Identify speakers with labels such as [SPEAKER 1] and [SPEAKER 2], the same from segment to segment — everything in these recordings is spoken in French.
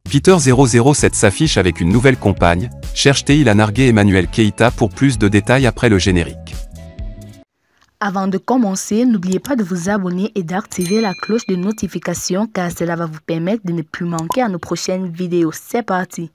[SPEAKER 1] Peter007 s'affiche avec une nouvelle compagne, cherche-t-il à narguer Emmanuel Keita? Pour plus de détails après le générique.
[SPEAKER 2] Avant de commencer, n'oubliez pas de vous abonner et d'activer la cloche de notification car cela va vous permettre de ne plus manquer à nos prochaines vidéos. C'est parti!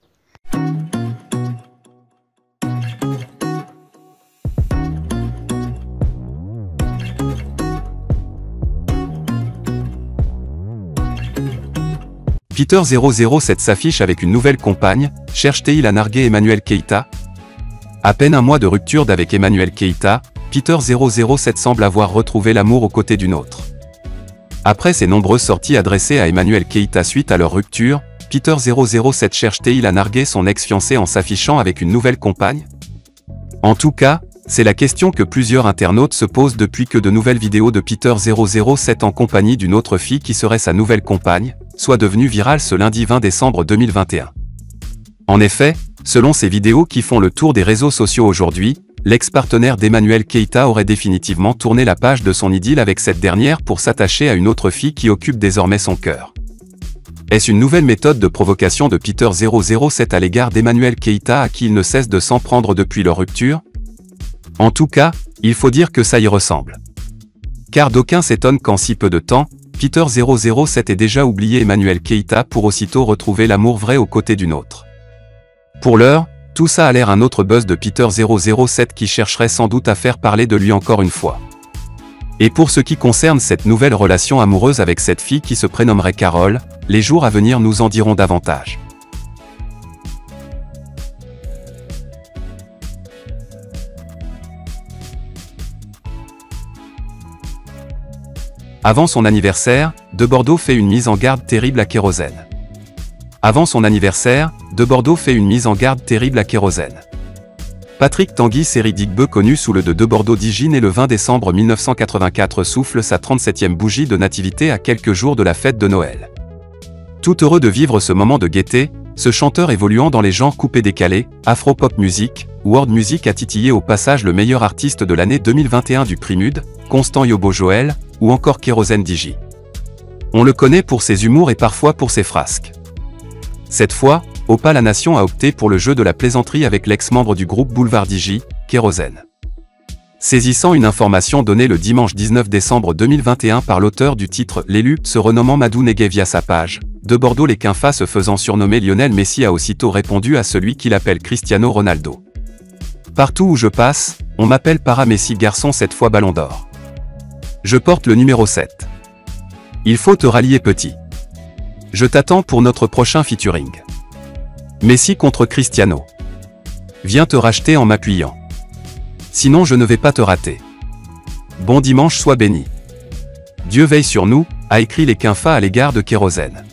[SPEAKER 1] Peter007 s'affiche avec une nouvelle compagne, cherche-t-il à narguer Emmanuel Keita? À peine un mois de rupture d'avec Emmanuel Keita, Peter007 semble avoir retrouvé l'amour aux côtés d'une autre. Après ses nombreuses sorties adressées à Emmanuel Keita suite à leur rupture, Peter007 cherche-t-il à narguer son ex-fiancé en s'affichant avec une nouvelle compagne? En tout cas, c'est la question que plusieurs internautes se posent depuis que de nouvelles vidéos de Peter007 en compagnie d'une autre fille qui serait sa nouvelle compagne, soit devenues virales ce lundi 20 décembre 2021. En effet, selon ces vidéos qui font le tour des réseaux sociaux aujourd'hui, l'ex-partenaire d'Emmanuel Keita aurait définitivement tourné la page de son idylle avec cette dernière pour s'attacher à une autre fille qui occupe désormais son cœur. Est-ce une nouvelle méthode de provocation de Peter007 à l'égard d'Emmanuel Keita à qui il ne cesse de s'en prendre depuis leur rupture? En tout cas, il faut dire que ça y ressemble. Car d'aucuns s'étonnent qu'en si peu de temps, Peter007 ait déjà oublié Emmanuel Keita pour aussitôt retrouver l'amour vrai aux côtés d'une autre. Pour l'heure, tout ça a l'air un autre buzz de Peter007 qui chercherait sans doute à faire parler de lui encore une fois. Et pour ce qui concerne cette nouvelle relation amoureuse avec cette fille qui se prénommerait Carole, les jours à venir nous en diront davantage. Avant son anniversaire, De Bordeaux fait une mise en garde terrible à Kérosène. Avant son anniversaire, De Bordeaux fait une mise en garde terrible à Kérosène. Patrick Tanguy Séridic-Beu, connu sous le de Bordeaux d'Igi, né le 20 décembre 1984, souffle sa 37e bougie de nativité à quelques jours de la fête de Noël. Tout heureux de vivre ce moment de gaieté, ce chanteur évoluant dans les genres coupé-décalé, afro-pop music, world music a titillé au passage le meilleur artiste de l'année 2021 du Prix Mud, Constant Yobo-Joël, ou encore Kérosène d'Igi. On le connaît pour ses humours et parfois pour ses frasques. Cette fois, Opa la Nation a opté pour le jeu de la plaisanterie avec l'ex-membre du groupe Boulevard d'Igi, Kérosène. Saisissant une information donnée le dimanche 19 décembre 2021 par l'auteur du titre L'élu, se renommant Madou Neguet via sa page, De Bordeaux les Quinfas se faisant surnommer Lionel Messi a aussitôt répondu à celui qu'il appelle Cristiano Ronaldo. Partout où je passe, on m'appelle Para Messi garçon, cette fois Ballon d'Or. Je porte le numéro 7. Il faut te rallier petit. Je t'attends pour notre prochain featuring. Messi contre Cristiano. Viens te racheter en m'appuyant. Sinon je ne vais pas te rater. Bon dimanche, sois béni. Dieu veille sur nous, a écrit les Quinfas à l'égard de Kérosène.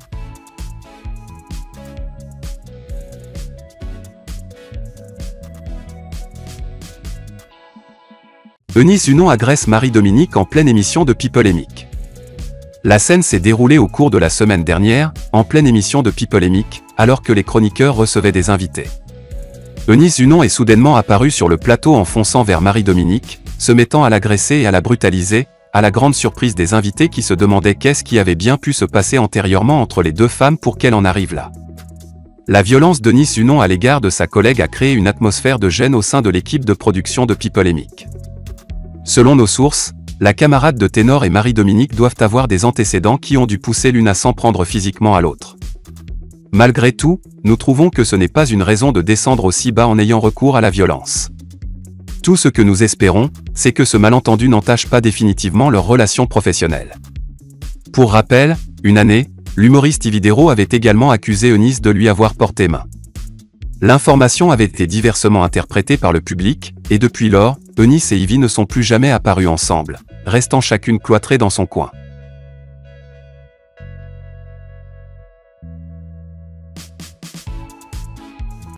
[SPEAKER 1] Eunice Unon agresse Marie-Dominique en pleine émission de Pipolémique. La scène s'est déroulée au cours de la semaine dernière, en pleine émission de Pipolémique, alors que les chroniqueurs recevaient des invités. Eunice Unon est soudainement apparue sur le plateau en fonçant vers Marie-Dominique, se mettant à l'agresser et à la brutaliser, à la grande surprise des invités qui se demandaient qu'est-ce qui avait bien pu se passer antérieurement entre les deux femmes pour qu'elle en arrive là. La violence d'Eunice Unon à l'égard de sa collègue a créé une atmosphère de gêne au sein de l'équipe de production de Pipolémique. Selon nos sources, la camarade de ténor et Marie-Dominique doivent avoir des antécédents qui ont dû pousser l'une à s'en prendre physiquement à l'autre. Malgré tout, nous trouvons que ce n'est pas une raison de descendre aussi bas en ayant recours à la violence. Tout ce que nous espérons, c'est que ce malentendu n'entache pas définitivement leur relation professionnelle. Pour rappel, une année, l'humoriste Yves Dero avait également accusé Eunice de lui avoir porté main. L'information avait été diversement interprétée par le public, et depuis lors, Eunice et Yves ne sont plus jamais apparus ensemble, restant chacune cloîtrée dans son coin.